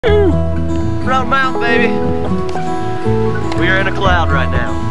Roan Mountain, baby. We are in a cloud right now.